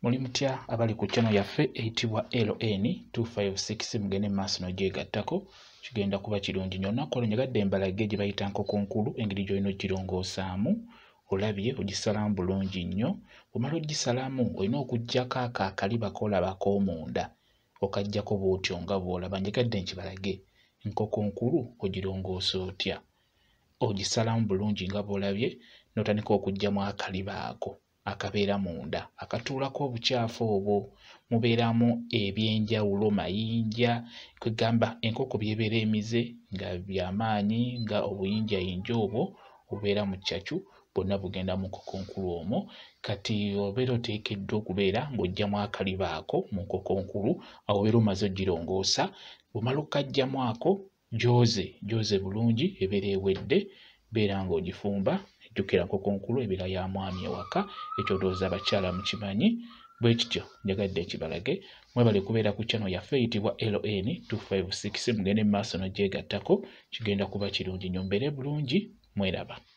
Muli mutya abali ku channel yaffe eyitibwa LN256 mugende maaso n'ogyegattako kigenda kuba kirungi nnyo. Olunaku olwo njagadde mbalage gye bayita Nkoko Nkulu, engeri gy'olina okugirongosaamu. Olabye ogisalamu bulungi nnyo. Bw'omala ogisalamu olina okuggyako akaliba k'olaba ak'omunda, okaggyako bw'otyo nga bw'olaba. Njagadde nkibalage Nkoko Nkulu ogirongoosa otya. Ogisalamu bulungi nga bw'olabye n'otandika okuggyamu akaliba ako akabeera munda akatuulako obukyafu obwo. Mubeeramu ebyenjawulo, mayinja, kwegamba enkoko byebeera emize nga byamaanyi nga obuyinjayinja obwo obubeera mu ccakyu bwonna bugenda mu Nkoko Nkulu omwo. Kati obeera oteekeddwa okubeera ng'oggyamu akaliba ako mu Nkoko Nkulu, awo obeera omaze ogirongoosa. Bw'omala okkaggyamu ako gyoze bulungi, ebeera ewedde, beera ng'ogifumba. Jjukira Nkoko Nkulu ebeera ya mwami ewaka, ekyo ndowooza abakyala mukimanyi. Bwe kityo njagadde ekibalage. Mwebale kubeera ku channel yaffe eyitibwa LN256 mugende mu maaso n'ogyegattako, kigenda kuba kirungi nnyo. Mbeere bulungi, mweraba.